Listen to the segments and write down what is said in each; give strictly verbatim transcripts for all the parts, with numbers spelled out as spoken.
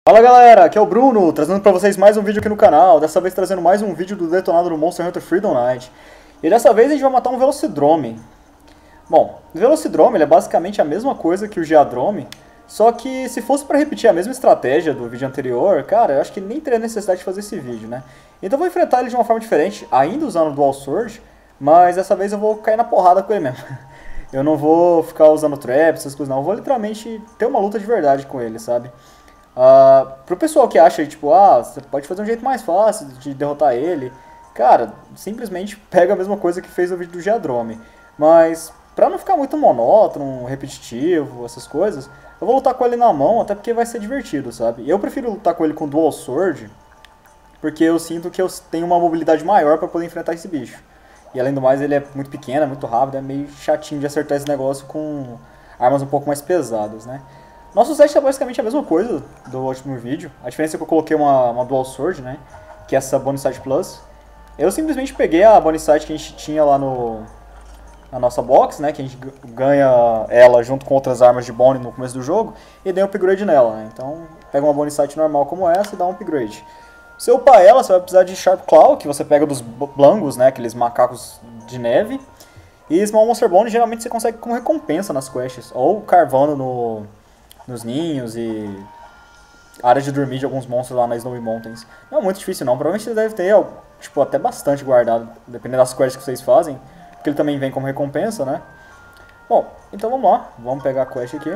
Fala galera, aqui é o Bruno, trazendo pra vocês mais um vídeo aqui no canal, dessa vez trazendo mais um vídeo do detonado do Monster Hunter Freedom Knight. E dessa vez a gente vai matar um Velocidrome. Bom, o Velocidrome ele é basicamente a mesma coisa que o Geadrome, só que se fosse pra repetir a mesma estratégia do vídeo anterior, cara, eu acho que nem teria necessidade de fazer esse vídeo, né? Então eu vou enfrentar ele de uma forma diferente, ainda usando o Dual Sword, mas dessa vez eu vou cair na porrada com ele mesmo. Eu não vou ficar usando traps, essas coisas não, eu vou literalmente ter uma luta de verdade com ele, sabe? Uh, pro pessoal que acha, tipo, ah, você pode fazer um jeito mais fácil de derrotar ele, cara, simplesmente pega a mesma coisa que fez no vídeo do Geadrome. Mas, pra não ficar muito monótono, repetitivo, essas coisas, eu vou lutar com ele na mão, até porque vai ser divertido, sabe? Eu prefiro lutar com ele com Dual Sword, porque eu sinto que eu tenho uma mobilidade maior pra poder enfrentar esse bicho. E além do mais, ele é muito pequeno, é muito rápido, é meio chatinho de acertar esse negócio com armas um pouco mais pesadas, né? Nosso set é basicamente a mesma coisa do último vídeo. A diferença é que eu coloquei uma, uma Dual Sword, né? Que é essa Bonus Sight Plus. Eu simplesmente peguei a Bonus Sight que a gente tinha lá no, na nossa box, né? Que a gente ganha ela junto com outras armas de Bone no começo do jogo. E dei um upgrade nela, né? Então, pega uma Bonus Sight normal como essa e dá um upgrade. Se você upar ela, você vai precisar de Sharp Claw, que você pega dos Blangos, né? Aqueles macacos de neve. E Small Monster Bone geralmente você consegue como recompensa nas quests. Ou carvando no... nos ninhos e áreas de dormir de alguns monstros lá na Snowy Mountains. Não é muito difícil não, provavelmente você deve ter tipo, até bastante guardado, dependendo das quests que vocês fazem, porque ele também vem como recompensa, né? Bom, então vamos lá, vamos pegar a quest aqui.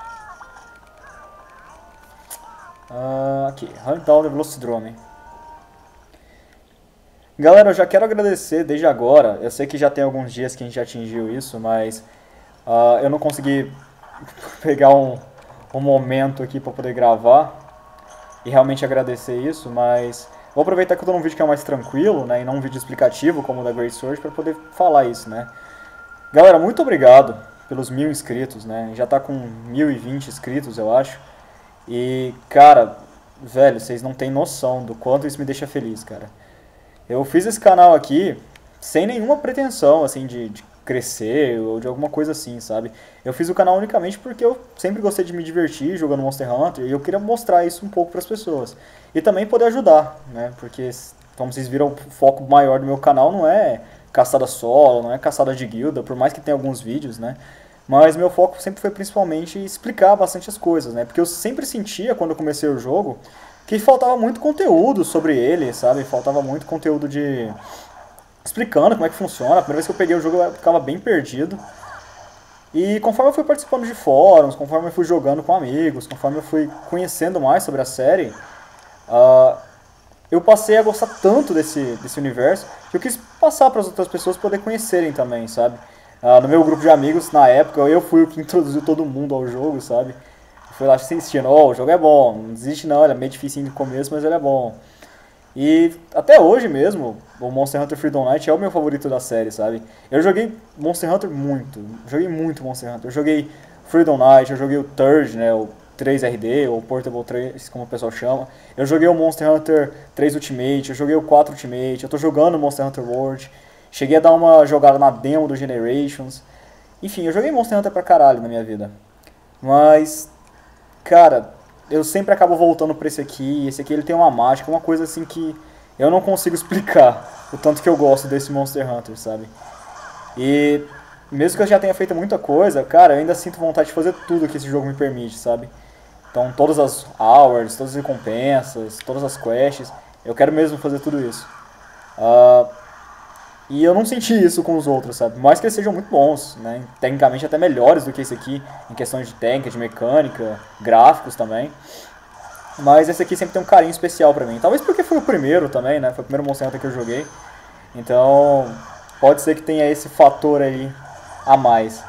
Uh, aqui, Hunt Down the Velocidrome. Galera, eu já quero agradecer desde agora, eu sei que já tem alguns dias que a gente atingiu isso, mas uh, eu não consegui pegar um... um momento aqui para poder gravar e realmente agradecer isso, mas vou aproveitar que eu tô num vídeo que é mais tranquilo, né, e não um vídeo explicativo como o da Great Sword para poder falar isso, né. Galera, muito obrigado pelos mil inscritos, né, já tá com mil e vinte inscritos, eu acho, e, cara, velho, vocês não têm noção do quanto isso me deixa feliz, cara. Eu fiz esse canal aqui sem nenhuma pretensão, assim, de, de crescer ou de alguma coisa assim, sabe? Eu fiz o canal unicamente porque eu sempre gostei de me divertir jogando Monster Hunter e eu queria mostrar isso um pouco para as pessoas. E também poder ajudar, né? Porque, como vocês viram, o foco maior do meu canal não é caçada solo, não é caçada de guilda, por mais que tenha alguns vídeos, né? Mas meu foco sempre foi principalmente explicar bastante as coisas, né? Porque eu sempre sentia, quando eu comecei o jogo, que faltava muito conteúdo sobre ele, sabe? Faltava muito conteúdo de... explicando como é que funciona. A primeira vez que eu peguei o jogo eu ficava bem perdido. E conforme eu fui participando de fóruns, conforme eu fui jogando com amigos, conforme eu fui conhecendo mais sobre a série, uh, eu passei a gostar tanto desse, desse universo que eu quis passar para as outras pessoas poder conhecerem também, sabe? Uh, no meu grupo de amigos, na época, eu fui o que introduziu todo mundo ao jogo, sabe? Eu fui lá assistindo, oh, o jogo é bom, não desiste não, ele é meio difícil no começo, mas ele é bom. E até hoje mesmo, o Monster Hunter Freedom Knight é o meu favorito da série, sabe? Eu joguei Monster Hunter muito, joguei muito Monster Hunter. Eu joguei Freedom Knight, eu joguei o Third, né, o três R D, ou Portable três, como o pessoal chama. Eu joguei o Monster Hunter três Ultimate, eu joguei o quatro Ultimate, eu tô jogando o Monster Hunter World. Cheguei a dar uma jogada na demo do Generations. Enfim, eu joguei Monster Hunter pra caralho na minha vida. Mas, cara... eu sempre acabo voltando pra esse aqui, esse aqui ele tem uma mágica, uma coisa assim que eu não consigo explicar o tanto que eu gosto desse Monster Hunter, sabe? E mesmo que eu já tenha feito muita coisa, cara, eu ainda sinto vontade de fazer tudo que esse jogo me permite, sabe? Então todas as hours, todas as recompensas, todas as quests, eu quero mesmo fazer tudo isso. Uh, e eu não senti isso com os outros, sabe? Por mais que eles sejam muito bons, né? Tecnicamente até melhores do que esse aqui, em questões de técnica, de mecânica, gráficos também. Mas esse aqui sempre tem um carinho especial pra mim. Talvez porque foi o primeiro também, né? Foi o primeiro Monster Hunter que eu joguei. Então, pode ser que tenha esse fator aí a mais.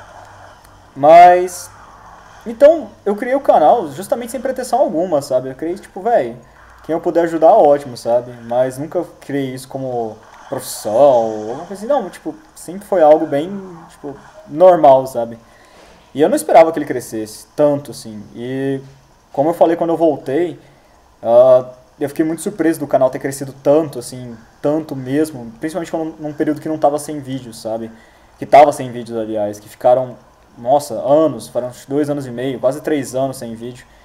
Mas... então, eu criei o canal justamente sem pretensão alguma, sabe? Eu criei, tipo, velho, quem eu puder ajudar, ótimo, sabe? Mas nunca criei isso como... profissão, ou alguma coisa assim, não, tipo, sempre foi algo bem, tipo, normal, sabe? E eu não esperava que ele crescesse tanto, assim, e como eu falei quando eu voltei, uh, eu fiquei muito surpreso do canal ter crescido tanto, assim, tanto mesmo, principalmente quando, num período que não tava sem vídeos, sabe? Que tava sem vídeos, aliás, que ficaram, nossa, anos, foram dois anos e meio, quase três anos sem vídeo,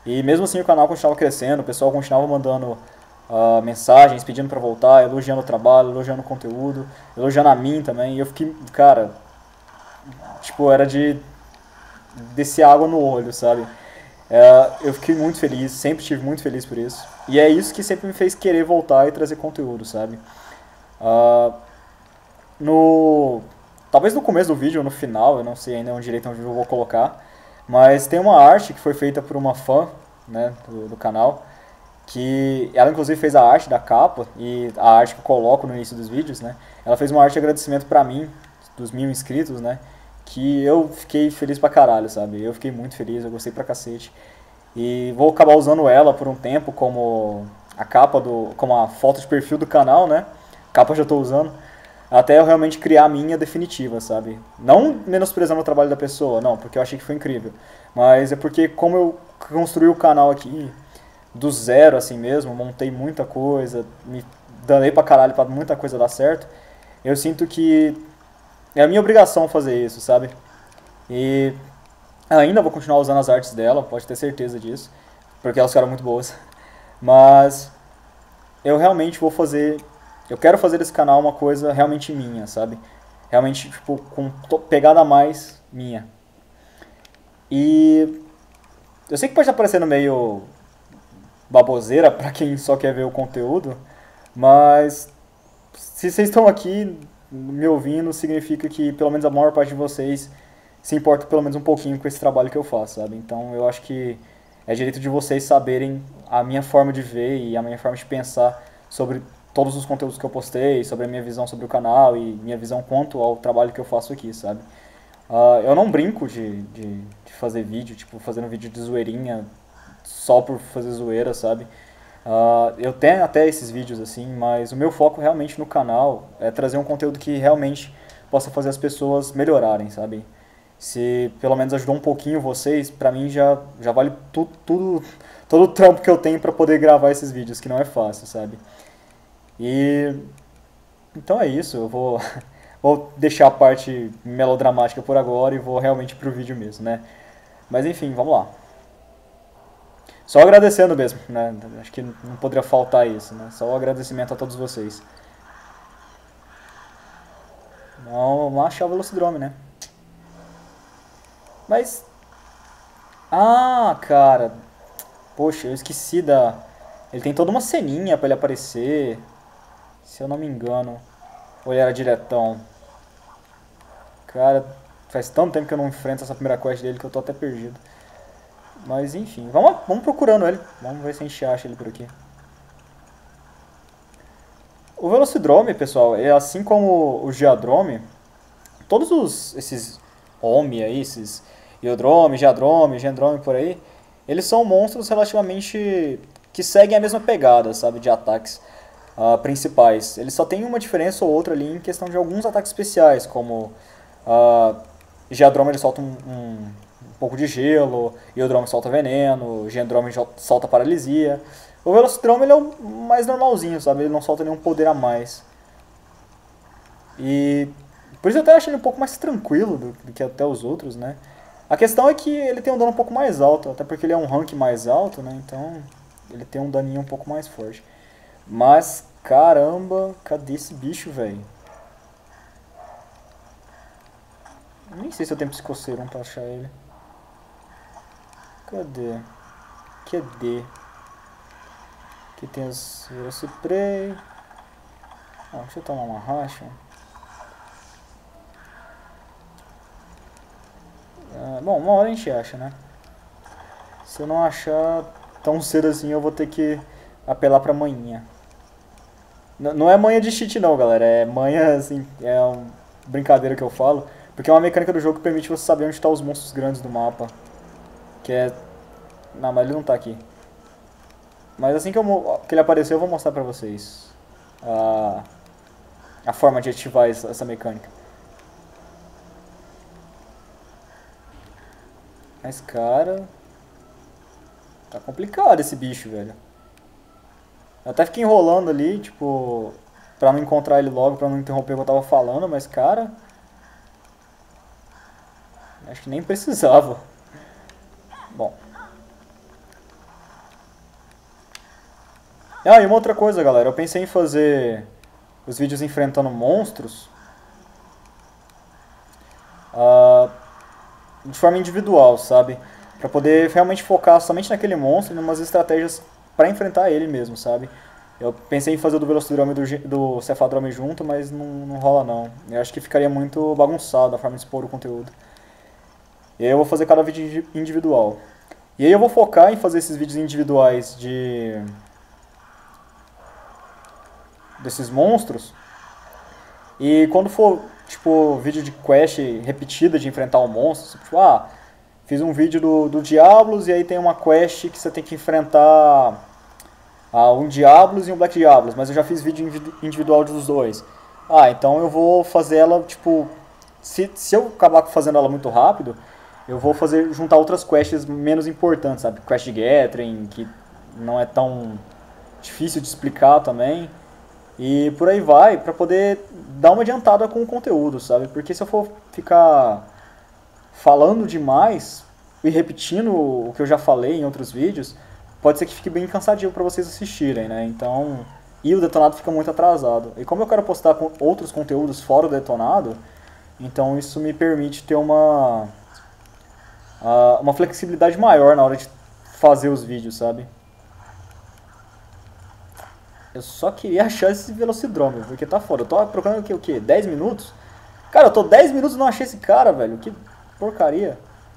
E mesmo assim o canal continuava crescendo, o pessoal continuava mandando uh, mensagens, pedindo pra voltar, elogiando o trabalho, elogiando o conteúdo, elogiando a mim também. E eu fiquei, cara, tipo, era de descer água no olho, sabe? É, eu fiquei muito feliz, sempre estive muito feliz por isso. E é isso que sempre me fez querer voltar e trazer conteúdo, sabe? Uh, no Talvez no começo do vídeo ou no final, eu não sei ainda onde direito onde eu vou colocar, mas tem uma arte que foi feita por uma fã, né, do, do canal, que ela inclusive fez a arte da capa e a arte que eu coloco no início dos vídeos, né? Ela fez uma arte de agradecimento pra mim, dos mil inscritos, né? Que eu fiquei feliz pra caralho, sabe? Eu fiquei muito feliz, eu gostei pra cacete. E vou acabar usando ela por um tempo como a capa do, como a foto de perfil do canal, né? A capa eu já tô usando. Até eu realmente criar a minha definitiva, sabe? Não menosprezando o trabalho da pessoa, não, porque eu achei que foi incrível. Mas é porque como eu construí o canal aqui do zero, assim mesmo, montei muita coisa, me danei pra caralho pra muita coisa dar certo, eu sinto que é a minha obrigação fazer isso, sabe? E ainda vou continuar usando as artes dela, pode ter certeza disso, porque elas ficaram muito boas. Mas eu realmente vou fazer, eu quero fazer desse canal uma coisa realmente minha, sabe? Realmente, tipo, com pegada a mais minha. E eu sei que pode estar parecendo meio baboseira pra quem só quer ver o conteúdo, mas se vocês estão aqui me ouvindo, significa que pelo menos a maior parte de vocês se importa pelo menos um pouquinho com esse trabalho que eu faço, sabe? Então eu acho que é direito de vocês saberem a minha forma de ver e a minha forma de pensar sobre todos os conteúdos que eu postei, sobre a minha visão sobre o canal e minha visão quanto ao trabalho que eu faço aqui, sabe? Uh, eu não brinco de, de, de fazer vídeo, tipo, fazendo vídeo de zoeirinha só por fazer zoeira, sabe? Uh, eu tenho até esses vídeos assim, mas o meu foco realmente no canal é trazer um conteúdo que realmente possa fazer as pessoas melhorarem, sabe? Se pelo menos ajudou um pouquinho vocês, pra mim já, já vale tu, tudo, todo o trampo que eu tenho pra poder gravar esses vídeos, que não é fácil, sabe? E então é isso, eu vou, vou deixar a parte melodramática por agora e vou realmente pro vídeo mesmo, né? Mas enfim, vamos lá. Só agradecendo mesmo, né? Acho que não poderia faltar isso, né? Só o agradecimento a todos vocês. Não, vamos achar o Velocidrome, né? Mas... Ah, cara... Poxa, eu esqueci da... Ele tem toda uma ceninha pra ele aparecer. Se eu não me engano. Ou ele era diretão? Cara, faz tanto tempo que eu não enfrento essa primeira quest dele que eu tô até perdido. Mas enfim, vamos, vamos procurando ele. Vamos ver se a gente acha ele por aqui. O Velocidrome, pessoal, é assim como o Geodrome. Todos os, esses Omi aí, esses Iodrome, Geodrome, Gendrome por aí, eles são monstros relativamente que seguem a mesma pegada, sabe, de ataques uh, principais. Eles só tem uma diferença ou outra ali em questão de alguns ataques especiais, como uh, Geodrome ele solta um, um, um pouco de gelo, Iodrome solta veneno, Gendrome solta paralisia. O Velocidrome ele é o mais normalzinho, sabe, ele não solta nenhum poder a mais. E por isso eu até acho ele um pouco mais tranquilo do, do que até os outros, né? A questão é que ele tem um dano um pouco mais alto, até porque ele é um rank mais alto, né? Então ele tem um daninho um pouco mais forte. Mas, caramba, cadê esse bicho, velho? Nem sei se eu tenho psicocerum pra achar ele. Cadê? Cadê? Aqui tem os Velociprey. Ah, deixa eu tomar uma racha. Ah, bom, uma hora a gente acha, né? Se eu não achar tão cedo assim, eu vou ter que apelar pra manhinha. N não é manha de cheat não, galera. É manha, assim, é uma brincadeira que eu falo. Porque é uma mecânica do jogo que permite você saber onde estão os monstros grandes do mapa. Que é... Não, mas ele não tá aqui. Mas assim que, eu, que ele aparecer, eu vou mostrar pra vocês a, a forma de ativar essa mecânica. Mas, cara... Tá complicado esse bicho, velho. Eu até fiquei enrolando ali, tipo... Pra não encontrar ele logo, pra não interromper o que eu tava falando, mas, cara... Acho que nem precisava. Bom. Ah, e uma outra coisa, galera. Eu pensei em fazer os vídeos enfrentando monstros uh, de forma individual, sabe? Pra poder realmente focar somente naquele monstro e em umas estratégias pra enfrentar ele mesmo, sabe? Eu pensei em fazer o do Velocidrome e do, do Cefadrome junto, mas não, não rola não. Eu acho que ficaria muito bagunçado a forma de expor o conteúdo. E aí eu vou fazer cada vídeo individual. E aí eu vou focar em fazer esses vídeos individuais de desses monstros. E quando for, tipo, vídeo de quest repetida de enfrentar um monstro, tipo, ah, fiz um vídeo do, do Diablos e aí tem uma quest que você tem que enfrentar ah, um Diablos e um Black Diablos, mas eu já fiz vídeo individual dos dois. Ah, então eu vou fazer ela, tipo, se, se eu acabar fazendo ela muito rápido, eu vou fazer juntar outras quests menos importantes, sabe? Quest Gathering, que não é tão difícil de explicar também. E por aí vai, pra poder dar uma adiantada com o conteúdo, sabe? Porque se eu for ficar falando demais e repetindo o que eu já falei em outros vídeos, pode ser que fique bem cansativo pra vocês assistirem, né? Então, e o detonado fica muito atrasado. E como eu quero postar com outros conteúdos fora o detonado, então isso me permite ter uma uh, uma flexibilidade maior na hora de fazer os vídeos, sabe? Eu só queria achar esse Velocidrome, porque tá foda. Eu tô procurando aqui o quê? dez minutos? Cara, eu tô dez minutos e não achei esse cara, velho. Que porcaria.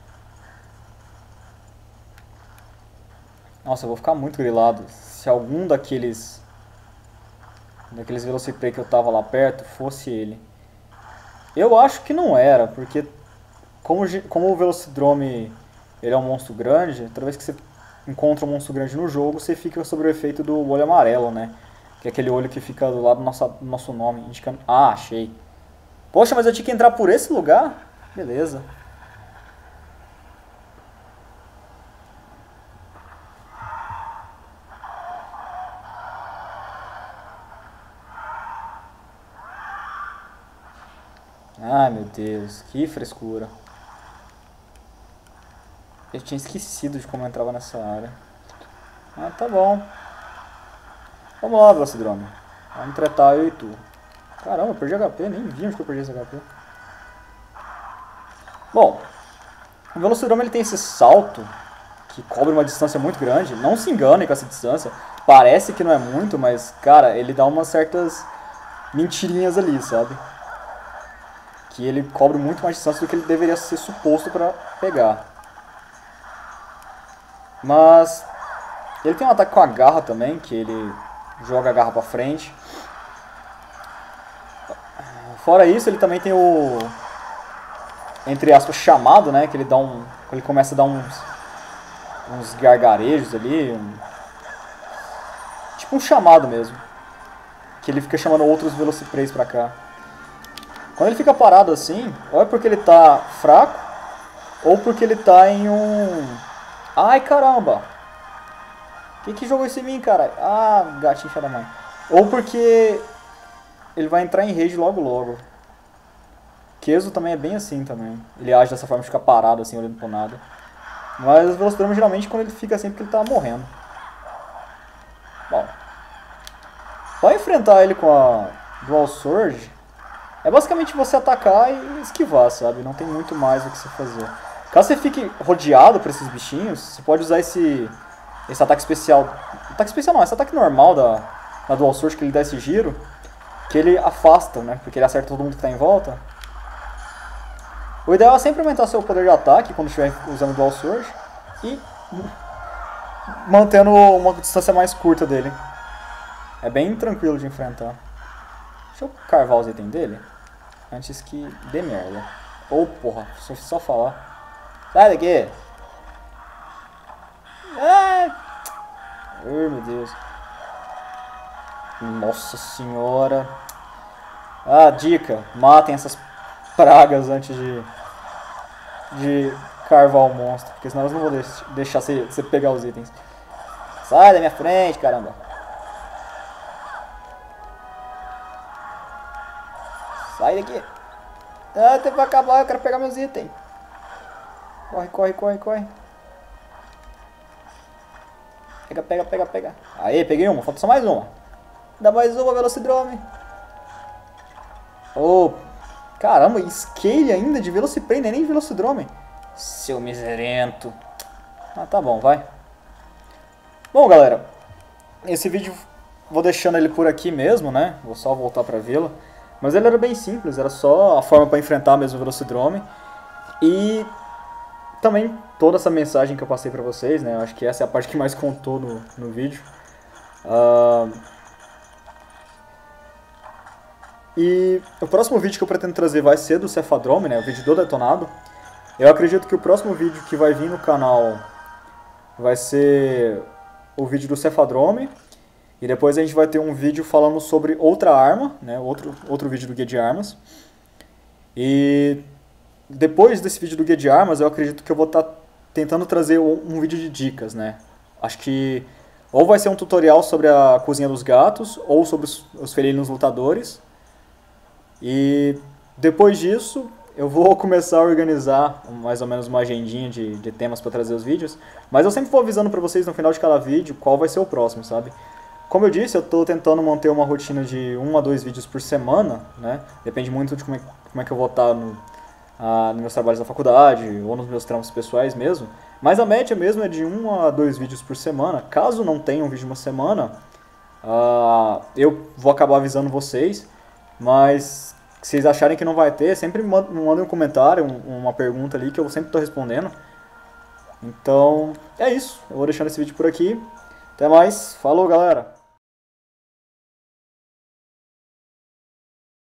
Nossa, eu vou ficar muito grilado se algum daqueles daqueles Velociprey que eu tava lá perto fosse ele. Eu acho que não era, porque como, como o Velocidrome ele é um monstro grande, toda vez que você encontra um monstro grande no jogo, você fica sob o efeito do olho amarelo, né? Que é aquele olho que fica do lado do nosso, do nosso nome, indicando... Ah, achei. Poxa, mas eu tinha que entrar por esse lugar? Beleza. Ai, meu Deus, que frescura. Eu tinha esquecido de como eu entrava nessa área. Ah, tá bom. Vamos lá, Velocidrome. Vamos tretar eu e tu. Caramba, eu perdi H P, nem vi onde que eu perdi esse H P. Bom, o Velocidrome ele tem esse salto que cobre uma distância muito grande. Não se enganem com essa distância. Parece que não é muito, mas, cara, ele dá umas certas mentirinhas ali, sabe? Que ele cobre muito mais distância do que ele deveria ser suposto pra pegar. Mas ele tem um ataque com a garra também, que ele joga a garra pra frente. Fora isso, ele também tem o, entre aspas, chamado, né? Que ele dá um, ele começa a dar uns, uns gargarejos ali, um, tipo um chamado mesmo, que ele fica chamando outros Velocipreys pra cá. Quando ele fica parado assim, ou é porque ele tá fraco, ou porque ele tá em um... Ai, caramba! Quem que jogou isso em mim, cara? Ah, gatinho filho da mãe. Ou porque ele vai entrar em rage logo logo. Keso também é bem assim também. Ele age dessa forma de ficar parado assim, olhando pro nada. Mas o Velocidrome geralmente quando ele fica assim é porque ele tá morrendo. Bom. Pra enfrentar ele com a Dual Surge, é basicamente você atacar e esquivar, sabe? Não tem muito mais o que você fazer. Caso você fique rodeado por esses bichinhos, você pode usar esse, esse ataque especial. Ataque especial não, esse ataque normal da, da Dual Surge, que ele dá esse giro, que ele afasta, né? Porque ele acerta todo mundo que tá em volta. O ideal é sempre aumentar seu poder de ataque quando estiver usando Dual Surge e mantendo uma distância mais curta dele. É bem tranquilo de enfrentar. Deixa eu carvar os itens dele antes que dê merda. Ou oh, porra, só, só falar. Sai daqui! Ai! Oh, meu Deus. Nossa senhora. Ah, dica. Matem essas pragas antes de, de carvar o monstro. Porque senão elas não vão deixar você, você pegar os itens. Sai da minha frente, caramba. Sai daqui. Ah, tem que acabar, eu quero pegar meus itens. Corre, corre, corre, corre. Pega, pega, pega, pega. Aê, peguei uma. Falta só mais uma. Dá mais uma, Velocidrome. Oh, caramba, Scale ainda de Velociprey, nem de Velocidrome. Seu miserento. Ah, tá bom, vai. Bom, galera, esse vídeo vou deixando ele por aqui mesmo, né? Vou só voltar pra vila. Mas ele era bem simples, era só a forma pra enfrentar mesmo o Velocidrome. E também toda essa mensagem que eu passei pra vocês, né? Eu acho que essa é a parte que mais contou no, no vídeo. Uh... E o próximo vídeo que eu pretendo trazer vai ser do Cefadrome, né? O vídeo do detonado. Eu acredito que o próximo vídeo que vai vir no canal vai ser o vídeo do Cefadrome. E depois a gente vai ter um vídeo falando sobre outra arma, né? Outro, outro vídeo do Guia de Armas. E depois desse vídeo do Guia de Armas, eu acredito que eu vou estar tá tentando trazer um, um vídeo de dicas, né? Acho que ou vai ser um tutorial sobre a cozinha dos gatos, ou sobre os, os felinos lutadores. E depois disso, eu vou começar a organizar mais ou menos uma agendinha de, de temas para trazer os vídeos. Mas eu sempre vou avisando para vocês no final de cada vídeo qual vai ser o próximo, sabe? Como eu disse, eu estou tentando manter uma rotina de um a dois vídeos por semana, né? Depende muito de como é, como é que eu vou estar no, ah, nos meus trabalhos da faculdade ou nos meus trampos pessoais mesmo. Mas a média mesmo é de um a dois vídeos por semana. Caso não tenha um vídeo uma semana, ah, eu vou acabar avisando vocês. Mas se vocês acharem que não vai ter, sempre me mandem um comentário, um, uma pergunta ali que eu sempre estou respondendo. Então, é isso. Eu vou deixando esse vídeo por aqui. Até mais. Falou, galera!